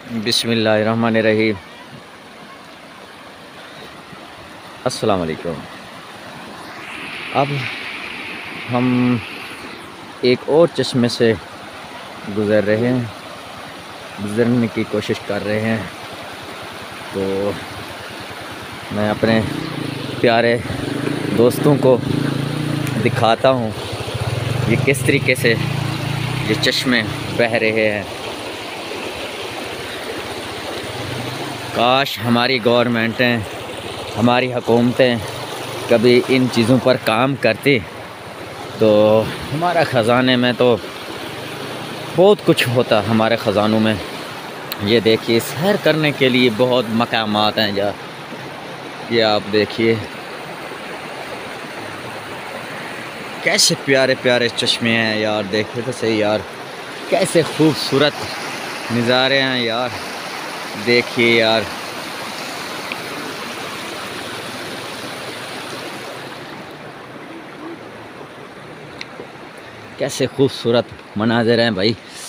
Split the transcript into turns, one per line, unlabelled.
बिस्मिल्लाहिर्रहमानिर्रहीम। अस्सलाम वालेकुम। अब हम एक और चश्मे से गुज़र रहे हैं, गुज़रने की कोशिश कर रहे हैं। तो मैं अपने प्यारे दोस्तों को दिखाता हूँ ये किस तरीके से ये चश्मे बह रहे हैं। काश हमारी गवर्नमेंटें, हमारी हुकूमतें कभी इन चीज़ों पर काम करती तो हमारा ख़जाने में तो बहुत कुछ होता। हमारे ख़जानों में ये देखिए, सैर करने के लिए बहुत मकामात हैं यार। ये आप देखिए कैसे प्यारे प्यारे चश्मे हैं यार। देखिए तो सही यार, कैसे खूबसूरत नज़ारे हैं यार। देखिए यार, कैसे खूबसूरत मनाज़र हैं भाई।